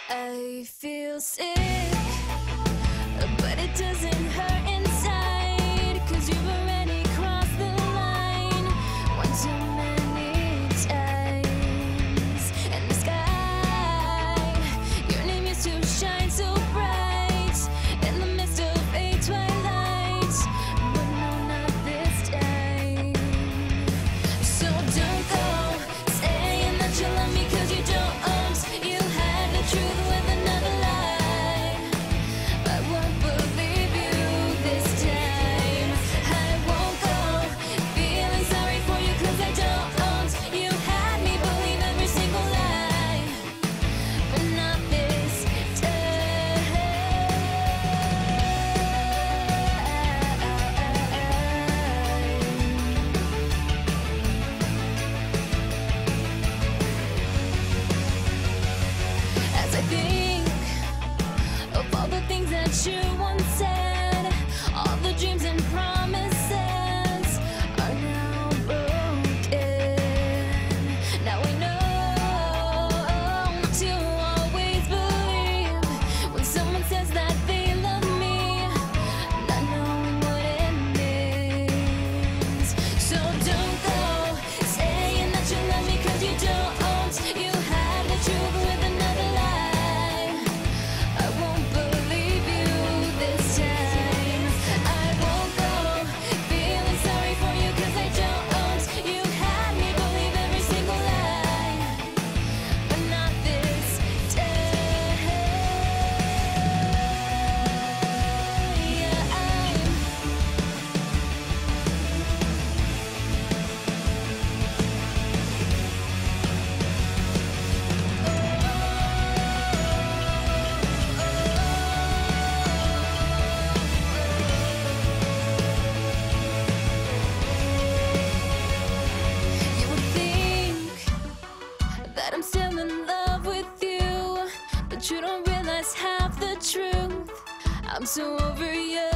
I feel sick, but it doesn't hurt inside, 'cause you've already crossed the line one too many times. And the sky, your name used to shine so bright in the midst of a twilight, but no, not this time. So don't go saying that you love me, 'cause you don't. You had the truth with another lie. I won't believe you this time. I won't go feeling sorry for you, 'cause I don't. You had me believe every single lie, but not this time. As I think of all the things that you once said, all the dreams and promises are now broken. Now I know to always believe when someone says that they love me, not knowing what it means. So don't go saying that you love me, 'cause you don't. You had the truth with another lie. I won't believe you this time. I won't go feeling sorry for you, 'cause I don't. You had me believe every single lie, but not this time. You would think that I'm still in love with you, but you don't realize half the truth. I'm so over you.